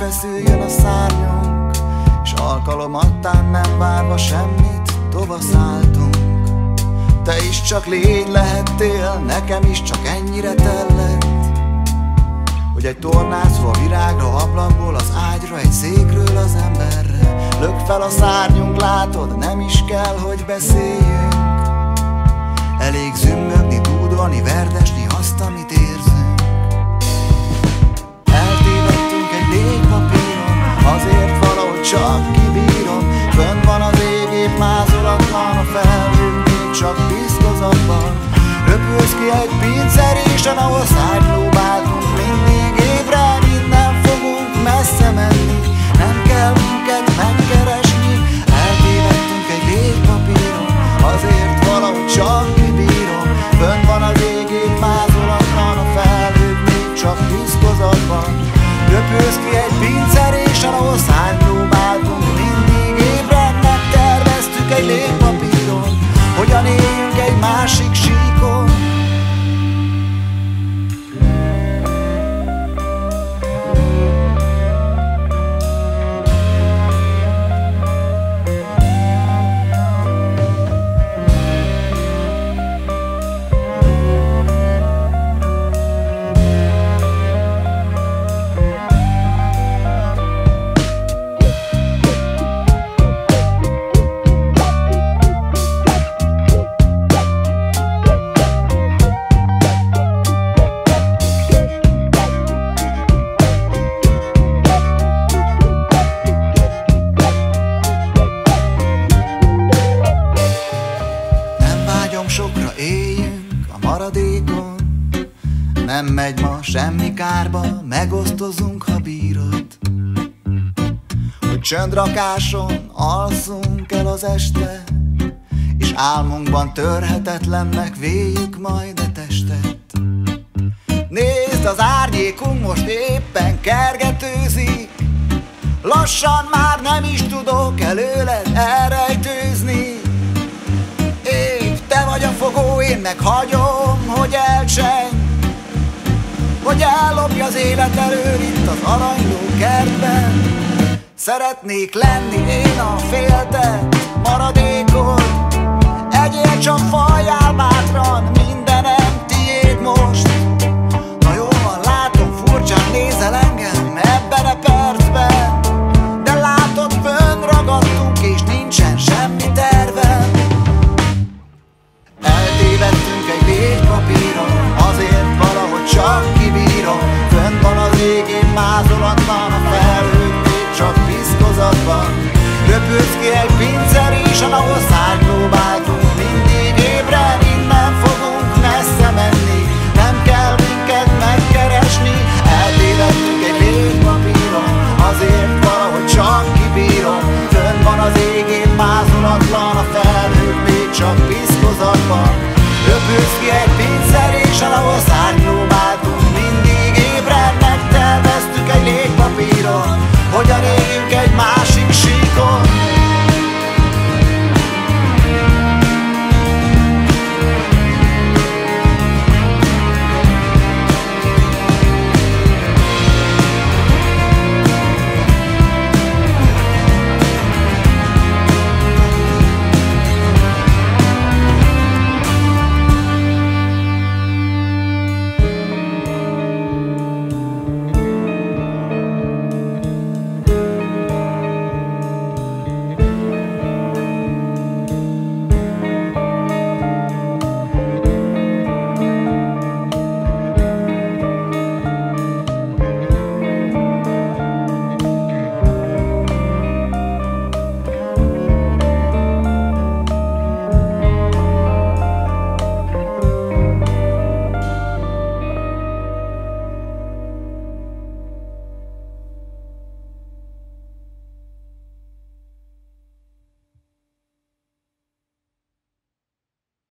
feszüljön a szárnyunk, és alkalomattán nem várva semmit tovaszálltunk. Te is csak légy lehettél, nekem is csak ennyire tellett, hogy egy tornácról a virágra, ablakból az ágyra, egy székről az emberre. Lök fel a szárnyunk, látod, nem is kell, hogy beszéljünk. Elég zümmögni, dúdolni, verdesni azt, amit érzünk. Eltévedtünk egy légpapíron, azért valahogy csak kibírom. Fönn van az ég, épp mázolatlan, a felhők még csak piszkozatban. Röpülsz ki egy pincerésen, ahol szárnylóbáltunk. Mindig ébre, innen fogunk messze menni, nem kell minket megkeresni. Eltévedtünk egy légpapíron, azért valahogy csak kibírom. Fönn van az ég, épp mázolatlan, a felhők még csak piszkozatban. Röpülsz ki egy pincerésen, ahol szárnylóbáltunk. Mindig ébre, megterveztük egy légpapíron, hogyan éljünk egy másik síkon. Sokra éljünk a maradékon, nem megy ma semmi kárba, megosztozunk, ha bírod. Hogy csöndrakáson alszunk el az este, és álmunkban törhetetlennek véljük majd a testet. Nézd, az árnyékunk most éppen kergetőzik, lassan már nem is tudok előled elrejtőzni. Te vagy a fogó, én meg hagyom, hogy elcsenj, hogy ellopj az élet elől itt az aranyló kertben. Szeretnék lenni én a féltett maradékod, egyél csak falljál bátran, mindenem tiéd most. Na jó van, látom, furcsán nézel engem ebben a percben, de látod, fönn ragadtunk és nincsen semmi tervem. Eltévedtünk egy légpapíron, azért valahogy csak kibírom. Fönn van az ég, én mázolatlan, a felhők még csak piszkozatban. Röpülsz ki egy pincerésen, ahol száll